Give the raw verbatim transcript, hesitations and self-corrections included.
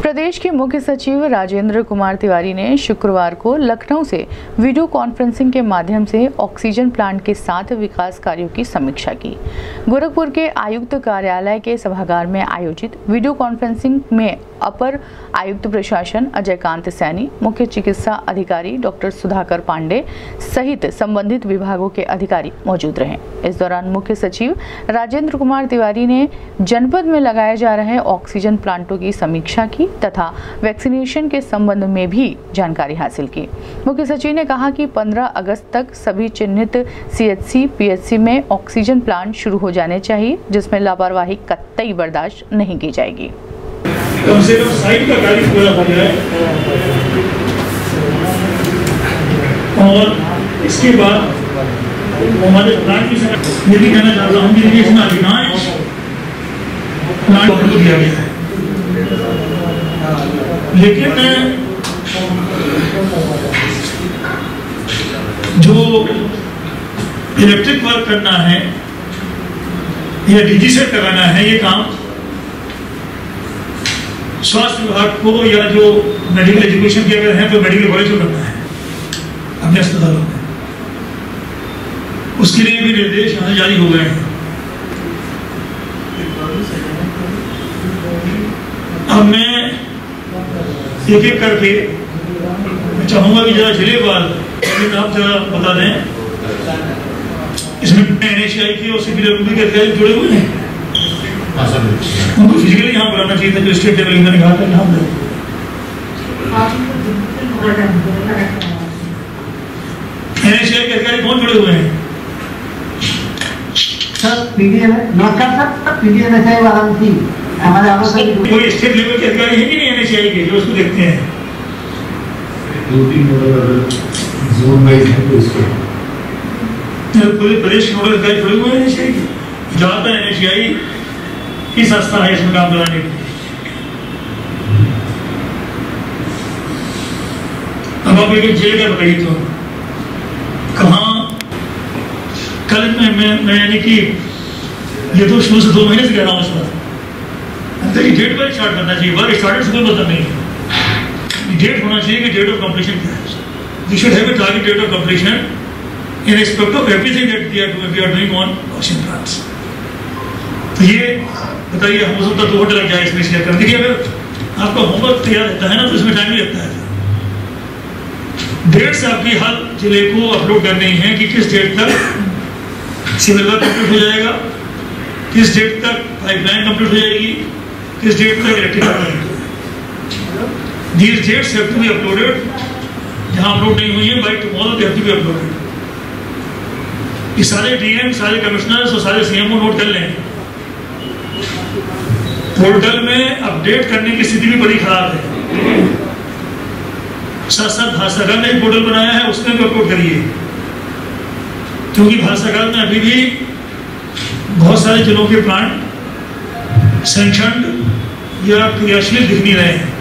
प्रदेश के मुख्य सचिव राजेंद्र कुमार तिवारी ने शुक्रवार को लखनऊ से वीडियो कॉन्फ्रेंसिंग के माध्यम से ऑक्सीजन प्लांट के साथ विकास कार्यों की समीक्षा की। गोरखपुर के आयुक्त कार्यालय के सभागार में आयोजित वीडियो कॉन्फ्रेंसिंग में अपर आयुक्त प्रशासन अजय कांत सैनी, मुख्य चिकित्सा अधिकारी डॉक्टर सुधाकर पांडे सहित संबंधित विभागों के अधिकारी मौजूद रहे। इस दौरान मुख्य सचिव राजेंद्र कुमार तिवारी ने जनपद में लगाए जा रहे ऑक्सीजन प्लांटों की समीक्षा की तथा वैक्सीनेशन के संबंध में भी जानकारी हासिल की। मुख्य सचिव ने कहा कि पंद्रह अगस्त तक सभी चिन्हित सीएचसी, पीएचसी में ऑक्सीजन प्लांट शुरू हो जाने चाहिए, जिसमें लापरवाही कतई बर्दाश्त नहीं की जाएगी। कम से कम साइट का कार्य पूरा हो जाए और इसके बाद हमारे प्लांट की ये भी कहना चाहता हूँ कि इसमें अधिकांश प्लांट को दिया गया है, लेकिन जो इलेक्ट्रिक वर्क करना है या डीजी सेट कराना है, ये काम स्वास्थ्य विभाग को या जो मेडिकल एजुकेशन के अगर है तो मेडिकल कॉलेज को करना है अपने अस्पतालों में। उसके लिए भी निर्देश यहाँ जारी हो गए हैं। अब मैं एक एक करके मैं चाहूंगा कि जरा जिले वार लेकिन आप जरा बता दें, इसमें एन एच आई की और सिविल के अधिकारी जुड़े हुए हैं। उनको फिजिकली यहाँ बुलाना चाहिए था, जो स्टेट लेवल मैंने कहा था यहाँ बुलाए। एन एच आई के अधिकारी कौन जुड़े हुए हैं? सर पीडीएम नमस्कार सर, पीडीएम एच आई वाला थी हमारे आवाज कोई स्टेट लेवल के अधिकारी है कि नहीं एन एच आई के जो उसको देखते हैं? दो तीन जोन वाइज है तो इसको पूरे प्रदेश के नोडल अधिकारी जुड़े हुए हैं एन एच आई के। जहाँ पर एन एच आई की संस्था है इसमें काम कराने के लिए। अब आप एक जेल का बताइए तो कहाँ कल में मैं मैं यानी कि ये तो शुरू से दो महीने से कह रहा हूँ इस बात, तो ये डेट पर स्टार्ट करना चाहिए। वर्क स्टार्टेड से कोई मतलब नहीं है, डेट होना चाहिए कि डेट ऑफ कंप्लीशन क्या है। We should have a target date of completion in respect of everything that we are doing we are doing on oxygen plants. तो ये बताइए हम हो सकता दो घंटे लग जाए इसमें शेयर करने। देखिए अगर आपका होमवर्क तैयार रहता है ना तो इसमें टाइम भी लगता है। डेट्स आपकी हर जिले को अपलोड करनी है कि किस डेट तक सिविल वर्क कंप्लीट हो जाएगा, किस डेट तक पाइपलाइन कंप्लीट हो जाएगी, किस डेट तक इलेक्ट्रिकल कंप्लीट हो जाएगा। These dates have to be uploaded, जहां अपलोड नहीं हुई है by tomorrow they have to be uploaded. ये सारे डीएम, सारे कमिश्नर्स और सारे सीएमओ नोट कर लें। पोर्टल में अपडेट करने की स्थिति भी बड़ी खराब है। साथ साथ भाषागर ने पोर्टल बनाया है, उसमें भी अपलोड करिए, क्योंकि भाषागर में अभी भी बहुत सारे जिलों के प्लांट सैंक्शन्ड या क्रियाशील दिख नहीं रहे हैं।